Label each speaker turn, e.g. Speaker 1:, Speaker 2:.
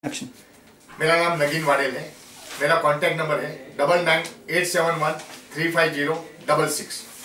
Speaker 1: Action.
Speaker 2: मेरा नाम नगीन Waddell है। मेरा कॉन्टैक्ट नंबर है 9987135066।